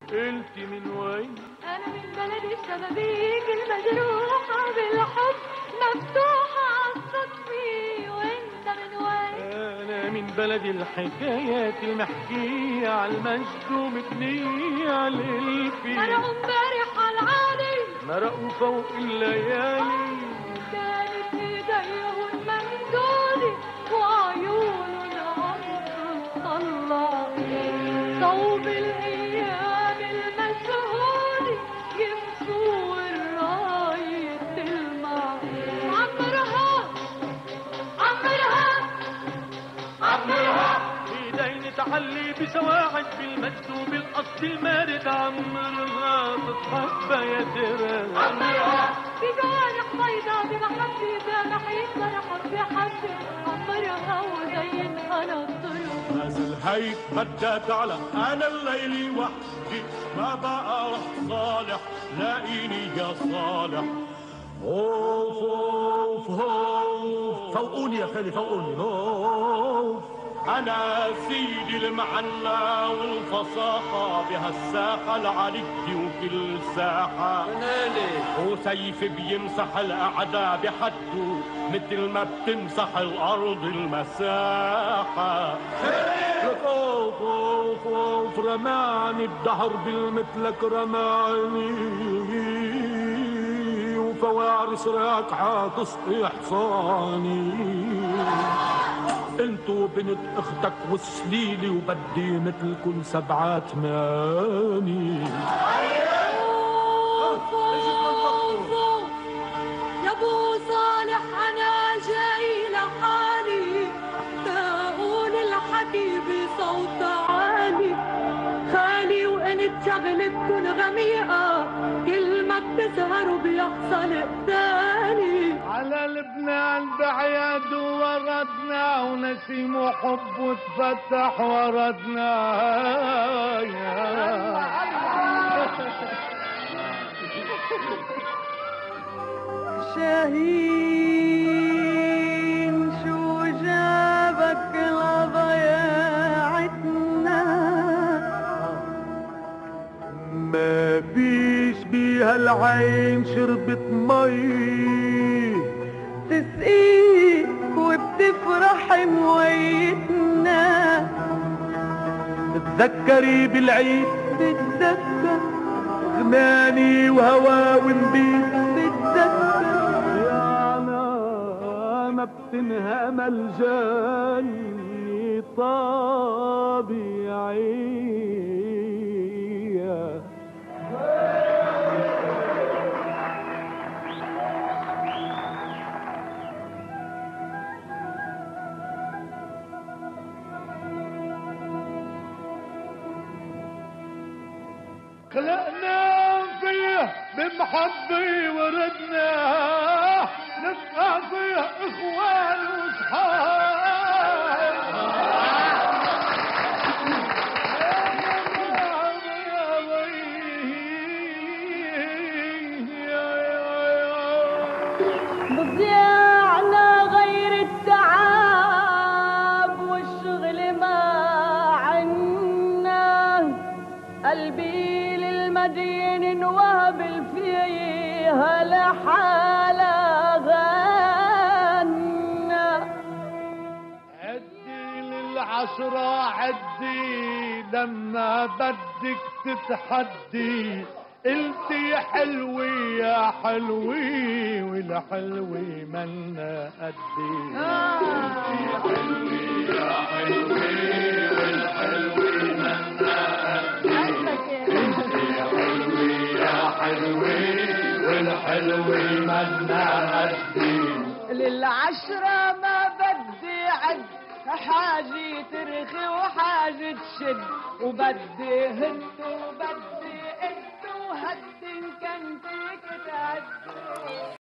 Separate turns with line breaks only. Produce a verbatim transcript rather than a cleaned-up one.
انت من وين؟
انا من بلد الشبابيك المجروحة بالحب مفتوحة عالصدفي. وانت من وين؟
انا من بلد الحكايات المحكية عالمجد ومبنية عالالفي.
مرقوا امبارح عالعالي
مرقوا فوق الليالي.
كانت ايديهم ممدودة وعيونهم عم تطلع صوب الايام المشهودة يمسوا الراية تلمع. عمرها عمرها
عمرها ايدين تعلي بسواعد بالمجد وبالقصد المارد. عمرها تتحب يا ترى.
عمرها بجوارح بيضا بمحبة جامحين فرحت بحبة. عمرها وزينها للطرق.
نازل هيك بدها تعلى انا الليلي وحدي ما بقى رح صالح لاقيني يا صالح. اوف اوف اوف فوقوني يا خالي فوقوني. اوف انا سيدي المعنى والفصاحة بهالساحة العالية وكل ساحة. وسيف بيمسح الاعداء بحده مثل ما بتمسح الارض المساحة. اوف اوف اوف رماني الدهر بالمثلك رماني وفوارس راكعة تسقي حصاني. انتو بنت اختك وسليلي وبدي مثلكن سبعة ثماني.
يا ابو صالح انا جاي لحالي تقول الحكي بصوت عالي. خالي وانت شغلتكن غميقة كل ما بتسهروا بيحصل قتالي.
على لبنان بعياد وردنا ونسيم وحب وتفتح وردنا.
شاهين شو جابك لضياعتنا؟
ما فيش بيها العين شربت مي
تسقيك وبتفرح مويتنا.
تتذكري بالعيد
بتذكر
غناني وهوا ونبيت.
بتذكر
يا ما بتنهمل الجنة طبيعية.
خلقنا فيه بمحبة وردنا نبقى فيه اخوان وصحاب.
بضيعنا غير التعب والشغل ما عنا. قلبي للمدينة انوهب فيها لحالة غنى.
عدي للعشرة عدي لما بدك تتحدي. قلتي حلوي يا حلوي والحلوي منا قدي. قلتي حلوي يا حلوي والحلوي منا قدي. قلتي حلوي يا حلوي والحلوي منا قدي.
للعشرة ما بدي عد حاجة ترخي وحاجة تشد وبدي هد وبدي قد وهد إن كان فيك تعد.